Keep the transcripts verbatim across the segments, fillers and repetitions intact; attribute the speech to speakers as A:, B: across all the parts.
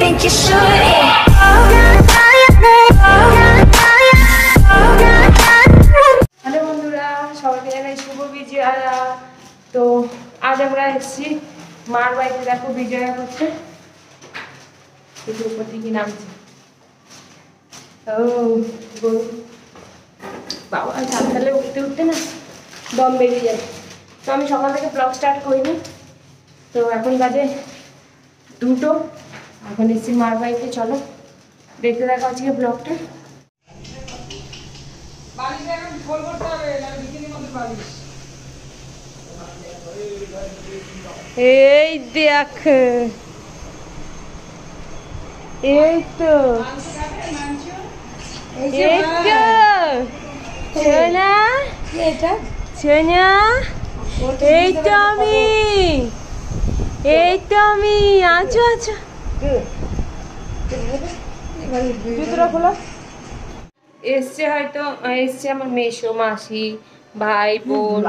A: think you should.
B: Hello বন্ধুরা, সবাইকে জানাই শুভ বিজয়া। তো আজ আমরা এসেছি মার বাড়িতে। দেখো বিজয়া করছে, একটু উপর দিকে নামছে। ও গরু বাবা, সকালে উঠতে উঠতে না দম বেরিয়ে যায়। তো আমি সকাল থেকে ব্লগ স্টার্ট করিনি, তো এখন বাজে দুটো। এখন এসেছি মার বাড়িতে, চলো দেখতে দেখো আজকে ব্লগটা। এই দেখ, এই তো এই তো সোনা, সোনা, এই তো আমি, এই তো আমি। আচ্ছা আচ্ছা, জুতোটা খোলা। এসছে হয়তো, এসছে আমার মেসো, মাসি, ভাই, বোন।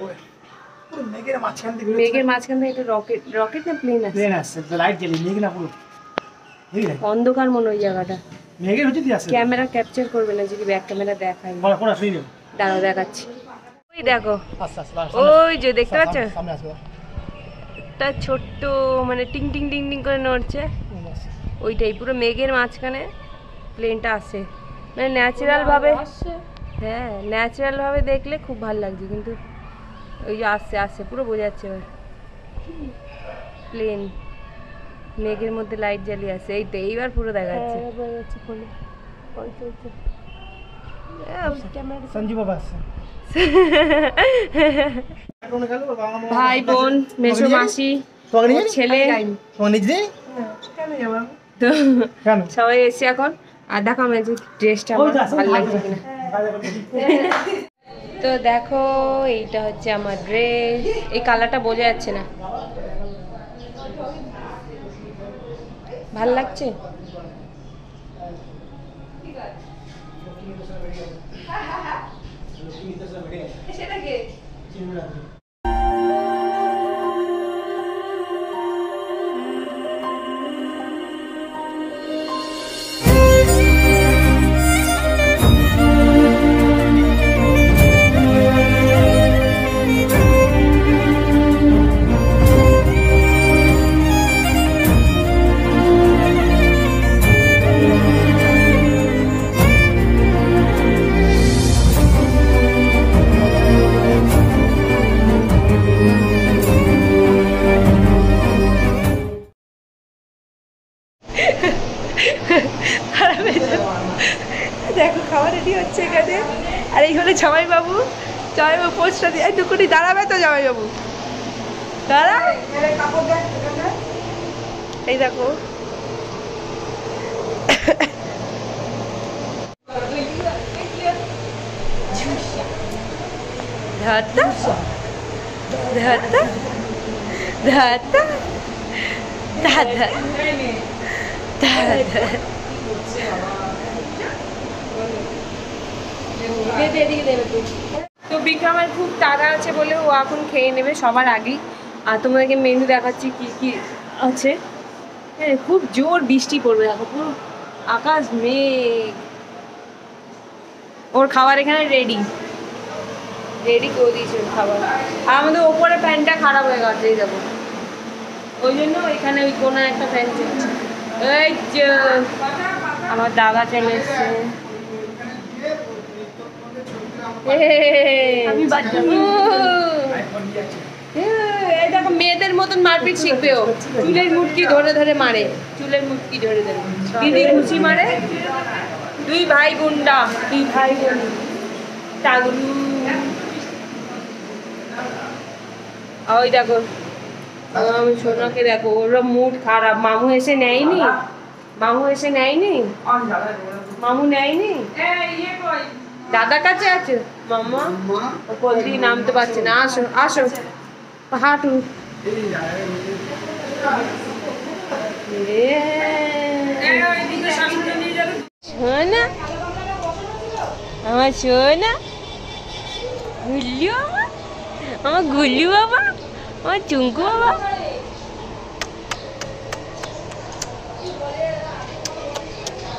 B: মেঘের মাঝখান থেকে একটা রকেট, রকেট না প্লেন আছে, প্লেন আছে, লাইট জ্বলে মেঘ না পুরো অন্ধকার মনে ওই জায়গাটা। মেঘের হচ্ছে কি আছে, ক্যামেরা ক্যাপচার করবে না যদি ব্যাক ক্যামেরা দেখাই। দাঁড়াও দেখাচ্ছি। ওই দেখো, ওই যে দেখতে পাচ্ছ, একটা ছোট্ট মানে টিং টিং টিং টিং করে নড়ছে, ওইটাই পুরো মেঘের মাঝখানে প্লেনটা আসে। মানে ন্যাচারাল ভাবে, হ্যাঁ ন্যাচারাল ভাবে দেখলে খুব ভালো লাগছে, কিন্তু ওই যে আসছে আসছে পুরো বোঝা যাচ্ছে এবার প্লেন মেঘের মধ্যে লাইট জ্বালিয়ে আসছে। এই তো এইবার পুরো দেখা যাচ্ছে। ভাই বোন, মেসো, মাসি, ছেলে, সবাই এসে এখন। আর দেখো আমার ড্রেসটা ভালো লাগছে কিনা। তো দেখো এইটা হচ্ছে আমার ড্রেস। এই কালারটা বোঝা যাচ্ছে না, ভাল লাগছে। দেখো খাবার রেডি হচ্ছে এখানে। আর এই হলে জামাই বাবু, জামাই বাবু পোস্টটা দিয়ে দুকুটি দাঁড়াবে তো, জামাই বাবু দাঁড়া। এই দেখো ধাতা ধাতা ধাতা দাদা দাদা। তো বিক্রমের খুব তাড়া আছে বলে ও এখন খেয়ে নেবে সবার আগেই। আর তোমাদেরকে মেনু দেখাচ্ছি কি কি আছে। হ্যাঁ খুব জোর বৃষ্টি পড়বে, দেখো পুরো আকাশ মেঘ। ওর খাবার এখানে রেডি রেডি করে দিয়েছে ওর খাবার। আর আমাদের ওপরে ফ্যানটা খারাপ হয়ে গেছে, এই দেখো, ওই জন্য এখানে ওই কোনো একটা ফ্যান চলছে। এই যে আমার দাদা চলে এসছে। এই দেখো মেয়েদের মতন মারপিট শিখবে ও। চুলের মুটকি ধরে ধরে মারে, চুলের মুটকি ধরে ধরে দিদি ঘুষি মারে। দুই ভাই গুন্ডা, দুই ভাই বোন টাগরু। ওই দেখো আমি সোনাকে দেখো, ওরা মুড খারাপ। মামু এসে নেয়নি, মামু এসে নেয়নি, মামু নেয়নি। দাদার কাছে আছে মামা, ওপর দিয়ে নামতে পারছে না। আসো আসো হাঁটু। সোনা আমার সোনা, গুল্লু বাবা, আমার গুল্লু বাবা, আমার চুঙ্কু বাবা।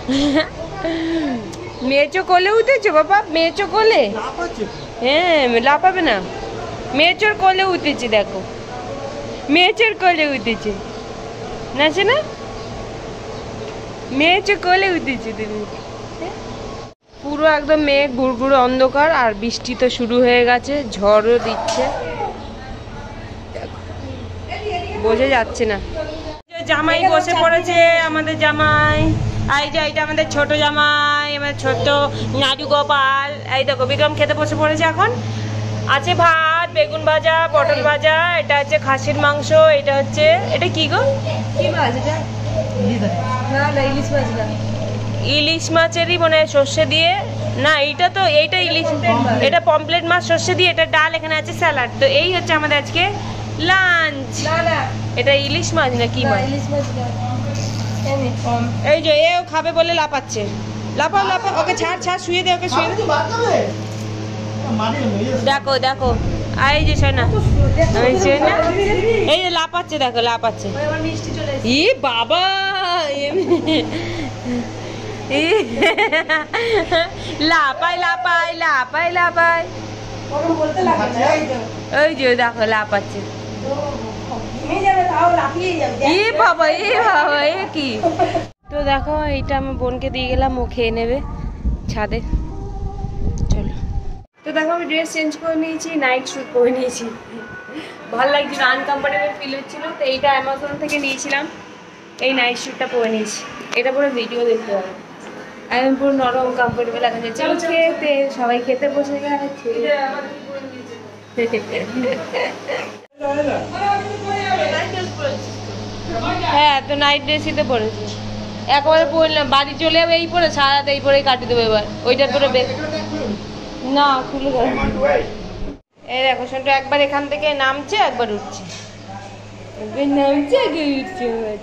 B: মেয়েচো কোলে উঠেছো বাবা? মেয়েচো কোলে? হ্যাঁ, লাফাবে না। মেয়েচোর কোলে উঠেছে, দেখো মেয়েচোর কোলে উঠেছে, নাচে না? মেয়েচো কোলে উঠেছে তুমি। পুরো একদম মেঘ গুড়গুড়ো অন্ধকার, আর বৃষ্টি তো শুরু হয়ে গেছে, ঝড়ও দিচ্ছে, বোঝা যাচ্ছে না। জামাই বসে পড়েছে, আমাদের জামাই। এই যে এইটা আমাদের ছোট জামাই, আমাদের ছোট্ট নাডু গোপাল। এই দেখো বিক্রম খেতে বসে পড়েছে এখন। আছে ভাত, বেগুন ভাজা, পটল ভাজা, এটা হচ্ছে খাসির মাংস, এটা হচ্ছে, এটা কি গো? কি মাছ এটা? না না, ইলিশ মাছ না। ইলিশ মাছেরই মনে হয়, সর্ষে দিয়ে। না, এইটা তো, এইটা ইলিশ, এটা পমপ্লেট মাছ সর্ষে দিয়ে, এটা ডাল, এখানে আছে স্যালাড। তো এই হচ্ছে আমাদের আজকে লাঞ্চ। এটা ইলিশ মাছ না কি মাছ? ইলিশ মাছ। এই যে এও খাবে বলে লাপাচ্ছে। লাপাও লাপাও, ওকে ছাড় ছাড়, শুয়ে দে ওকে, শুয়ে দে। দেখো দেখো, এই যে শোনা, এই যে লাপাচ্ছে, দেখো লাপাচ্ছে। ই বাবা, লাপাই লাপাই লাপাই লাপাই, ওই যে দেখো লাপাচ্ছে। এ বাবা, এ বাবা, এ কি? তো দেখো, এইটা আমার বোনকে দিয়ে গেলাম, ও খেয়ে নেবে ছাদে। চলো। তো দেখো, আমি ড্রেস চেঞ্জ করে নিয়েছি, নাইট স্যুট পরে নিয়েছি। ভালো লাগছিল, আনকমফোর্টেবল ফিল হচ্ছিল, তো এইটা অ্যামাজন থেকে নিয়েছিলাম। এই নাইট স্যুটটা পরে নিয়েছি, এটা পরে ভিডিও দেখতে হবে। একদম পুরো নরম কমফোর্টেবল দেখা যাচ্ছে। খেতে সবাই খেতে বসে গেছে। হ্যাঁ, তো নাইট ড্রেসই তো পরেছি, একবারে পরলাম, বাড়ি চলে যাবে এই পরে, সারা এই পরেই কাটি দেবো এবার। ওইটা পরে না খুলে গেল। এই দেখো শুনতো, একবার এখান থেকে নামছে, একবার উঠছে, একবার নামছে, একবার উঠছে।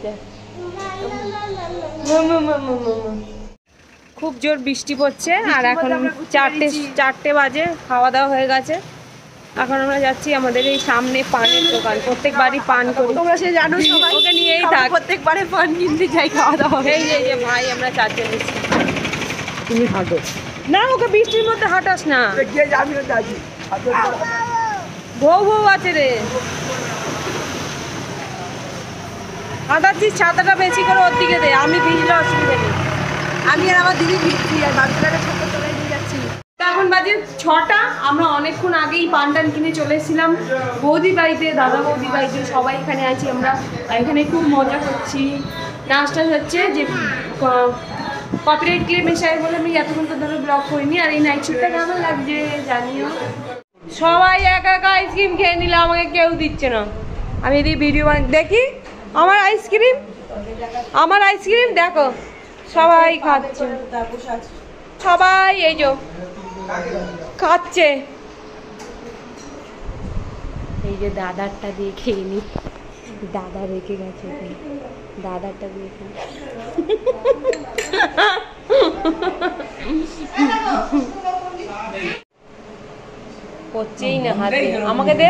B: খুব জোর বৃষ্টি পড়ছে, আর এখন চারটে চারটে বাজে, খাওয়া দাওয়া হয়ে গেছে। এখন আমরা যাচ্ছি আমাদের এই সামনে পানের দোকান, প্রত্যেকবারই পান করি, তোমরা সে জানো, সবাই ওকে নিয়েই থাক, প্রত্যেকবারে পান কিনতে যাই, খাওয়া দাওয়া। এই যে যে ভাই, আমরা চারজন এসেছি। তুমি হাঁটো না, ওকে বৃষ্টির মধ্যে হাঁটাস না, বউ বউ আছে রে, হাঁটাচ্ছিস, ছাতাটা বেশি করে ওর দিকে দে, আমি ভিজলে অসুবিধা নেই। আমি আর আমার দিদি ভিজছি, আর বাচ্চাটাকে ছাতা চলে দিয়ে যাচ্ছি। এখন বাজে ছটা, আমরা অনেকক্ষণ আগেই পান টান কিনে চলে এসেছিলাম বৌদি বাড়িতে, দাদা বৌদি বাড়িতে, সবাই এখানে আছি আমরা, এখানে খুব মজা করছি। নাচটা হচ্ছে যে কপিরাইট ক্লেম এসে বলে আমি এতক্ষণ তো ধরে ব্লগ করিনি। আর এই নাইট শ্যুটটা কেমন লাগছে জানিও। সবাই একা একা আইসক্রিম খেয়ে নিলে, আমাকে কেউ দিচ্ছে না। আমি এদিকে ভিডিও দেখি, আমার আইসক্রিম, আমার আইসক্রিম দেখো, সবাই খাচ্ছে, সবাই এই যে খাচ্ছে। এই যে দাদারটা দিয়ে খেয়ে নি, দাদা রেখে গেছে, দাদারটা দিয়ে খেয়ে করছেই না হাতে, আমাকে দে।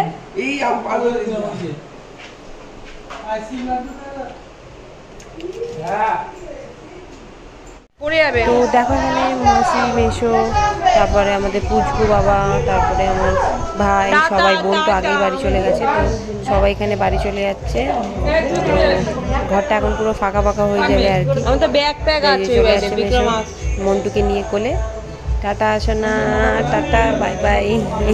B: পড়ে যাবে। তো দেখো এখানে মাসি, মেশো, তারপরে আমাদের পুচকু বাবা, তারপরে আমার ভাই, সবাই, বোন তো আগেই বাড়ি চলে গেছে, তো সবাই এখানে বাড়ি চলে যাচ্ছে। তো ঘরটা এখন পুরো ফাঁকা ফাঁকা হয়ে যাবে আর কি। আমার তো ব্যাগ প্যাক আছে, মন্টুকে নিয়ে কোলে। টাটা সোনা, টাটা, বাই বাই।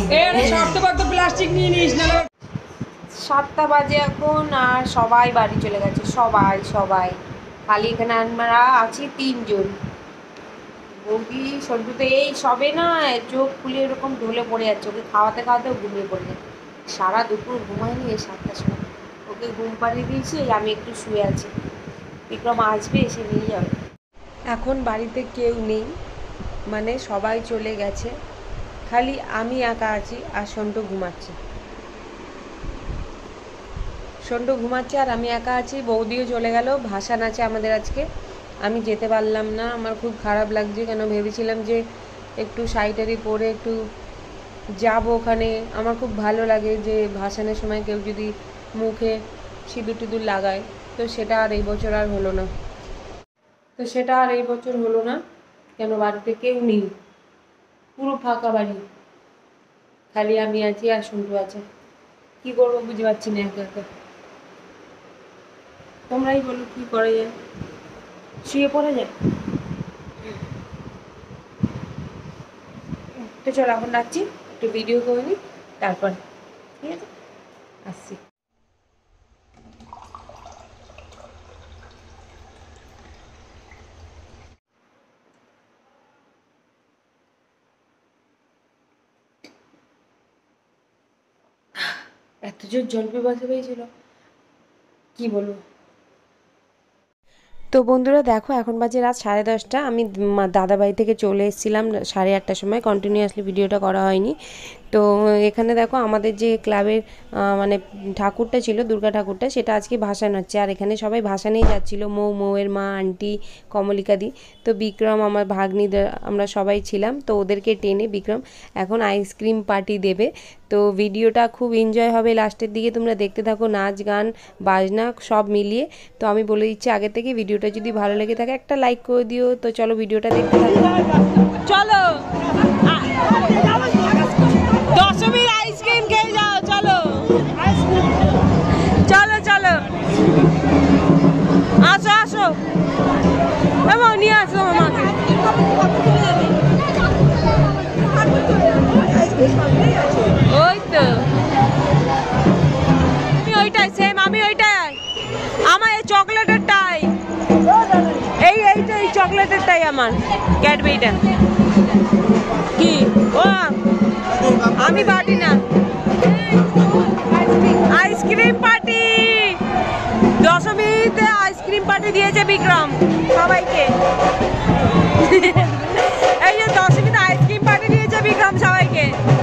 B: সাতটা বাজে এখন, আর সবাই বাড়ি চলে গেছে, সবাই সবাই খালি এখানে আমরা আছি তিনজন। বৌদি সন্টু তো এই সবে না চোখ খুলে এরকম ঢলে পড়ে যাচ্ছে, ওকে খাওয়াতে খাওয়াতেও ঘুমিয়ে পড়ে যায়। সারা দুপুর ঘুমায়নি, এই সাতটার সময় ওকে ঘুম পাড়িয়ে দিয়েছি, আমি একটু শুয়ে আছি। বিক্রম আসবে, এসে নিয়ে যাবে। এখন বাড়িতে কেউ নেই, মানে সবাই চলে গেছে, খালি আমি একা আছি, আর সন্টু ঘুমাচ্ছে। সন্টু ঘুমাচ্ছে আর আমি একা আছি। বৌদিও চলে গেল, ভাসান আছে আমাদের আজকে, আমি যেতে পারলাম না, আমার খুব খারাপ লাগছে। কেন ভেবেছিলাম যে একটু শাড়ি পরে একটু যাব ওখানে, আমার খুব ভালো লাগে যে ভাসানের সময় কেউ যদি মুখে সিঁদুর টিঁদুর লাগায়, তো সেটা আর এই বছর আর হলো না। তো তো সেটা আর এই বছর হলো না, কেন বাড়িতে কেউ নেই, পুরো ফাঁকা বাড়ি, খালি আমি আছি আর সন্টু আছে। কি করবো বুঝতে পারছি না একা একা। তোমরাই বলো কি করা যায়, শুয়ে পড়া যায়? তো চলো এখন রাখছি, একটু ভিডিও করে নিই, তারপর ঠিক আছে আসছি। এত জোর জল পিপাসা পেয়েছিল কি বলবো। তো বন্ধুরা দেখো এখন বাজে রাত সাড়ে দশটা, আমি দাদাবাড়ি থেকে চলে এসেছিলাম সাড়ে আটটার সময়, কন্টিনিউয়াসলি ভিডিওটা করা হয়নি। তো এখানে দেখো আমাদের যে ক্লাবের মানে ঠাকুরটা ছিল, দুর্গা ঠাকুরটা, সেটা আজকে ভাসান হচ্ছে, আর এখানে সবাই ভাসানেই যাচ্ছিলো, মৌ, মৌয়ের মা, আন্টি, কমলিকাদি, তো বিক্রম, আমার ভাগ্নিদের, আমরা সবাই ছিলাম। তো ওদেরকে টেনে বিক্রম এখন আইসক্রিম পার্টি দেবে। তো ভিডিওটা খুব এনজয় হবে, লাস্টের দিকে তোমরা দেখতে থাকো, নাচ গান বাজনা সব মিলিয়ে। তো আমি বলে দিচ্ছি আগে থেকে, ভিডিওটা যদি ভালো লেগে থাকে একটা লাইক করে দিও। তো চলো ভিডিওটা দেখতে থাকো। চলো দশমীর আইসক্রিম খেয়ে যাও, চলো চলো চলো আসো আসো, এবং নিয়ে আসো আমাকে। ওই তো আমি ওইটাই, সেম আমি ওইটাই, আমার এই চকলেটেরটাই, এই এইটা এই চকলেটেরটাই আমার, ক্যাডবেরিটা। কি ও আমি বাটি না, আইসক্রিম পার্টি, দশমীতে আইসক্রিম পার্টি দিয়েছে বিক্রম সবাইকে। এই যে দশমীতে আইসক্রিম পার্টি দিয়েছে বিক্রম সবাইকে।